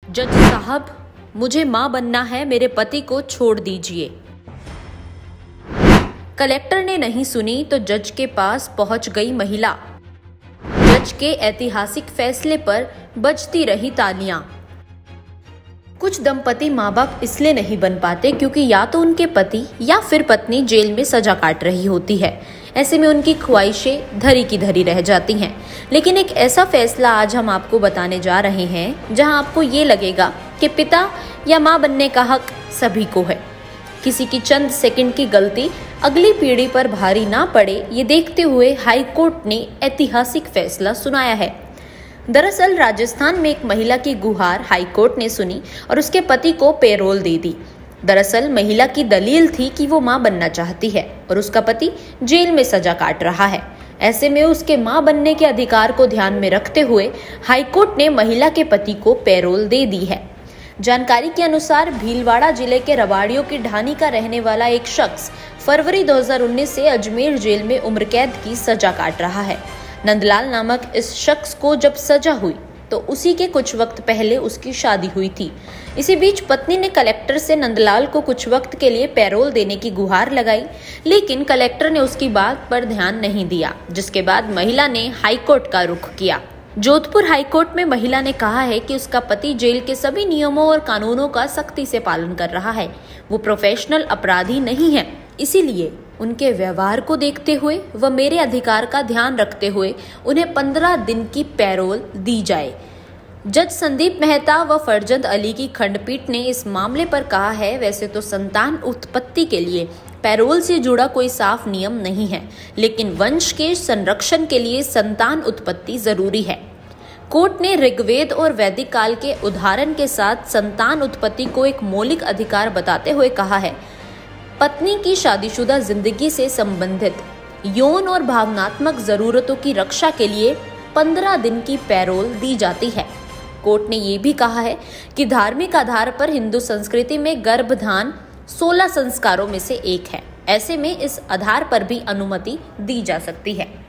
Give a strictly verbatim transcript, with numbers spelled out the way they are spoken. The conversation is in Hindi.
जज साहब, मुझे मां बनना है, मेरे पति को छोड़ दीजिए। कलेक्टर ने नहीं सुनी तो जज के पास पहुंच गई महिला। जज के ऐतिहासिक फैसले पर बजती रही तालियां। कुछ दंपति माँ बाप इसलिए नहीं बन पाते क्योंकि या तो उनके पति या फिर पत्नी जेल में सजा काट रही होती है। ऐसे में उनकी ख्वाहिशें धरी की धरी रह जाती हैं। लेकिन एक ऐसा फैसला आज हम आपको बताने जा रहे हैं जहां आपको ये लगेगा कि पिता या माँ बनने का हक सभी को है। किसी की चंद सेकंड की गलती अगली पीढ़ी पर भारी ना पड़े, ये देखते हुए हाई कोर्ट ने ऐतिहासिक फैसला सुनाया है। दरअसल राजस्थान में एक महिला की गुहार हाई कोर्ट ने सुनी और उसके पति को पेरोल दे दी। दरअसल महिला की दलील थी कि वो मां बनना चाहती है और उसका पति जेल में सजा काट रहा है। ऐसे में उसके मां बनने के अधिकार को ध्यान में रखते हुए हाई कोर्ट ने महिला के पति को पेरोल दे दी है। जानकारी के अनुसार भीलवाड़ा जिले के रबाड़ियों की ढानी का रहने वाला एक शख्स फरवरी दो हज़ार उन्नीस से अजमेर जेल में उम्र कैद की सजा काट रहा है। नंदलाल नामक इस शख्स को जब सजा हुई तो उसी के कुछ वक्त पहले उसकी शादी हुई थी। इसी बीच पत्नी ने कलेक्टर से नंदलाल को कुछ वक्त के लिए पैरोल देने की गुहार लगाई, लेकिन कलेक्टर ने उसकी बात पर ध्यान नहीं दिया, जिसके बाद महिला ने हाईकोर्ट का रुख किया। जोधपुर हाईकोर्ट में महिला ने कहा है कि उसका पति जेल के सभी नियमों और कानूनों का सख्ती से पालन कर रहा है। वो प्रोफेशनल अपराधी नहीं है, इसीलिए उनके व्यवहार को देखते हुए व मेरे अधिकार का ध्यान रखते हुए उन्हें पंद्रह दिन की पैरोल दी जाए। जज संदीप मेहता व फरजंद अली की खंडपीठ ने इस मामले पर कहा है, वैसे तो संतान उत्पत्ति के लिए पैरोल से जुड़ा कोई साफ नियम नहीं है, लेकिन वंश के संरक्षण के लिए संतान उत्पत्ति जरूरी है। कोर्ट ने ऋग्वेद और वैदिक काल के उदाहरण के साथ संतान उत्पत्ति को एक मौलिक अधिकार बताते हुए कहा है, पत्नी की शादीशुदा जिंदगी से संबंधित यौन और भावनात्मक जरूरतों की रक्षा के लिए पंद्रह दिन की पैरोल दी जाती है। कोर्ट ने ये भी कहा है कि धार्मिक आधार पर हिंदू संस्कृति में गर्भधान सोलह संस्कारों में से एक है। ऐसे में इस आधार पर भी अनुमति दी जा सकती है।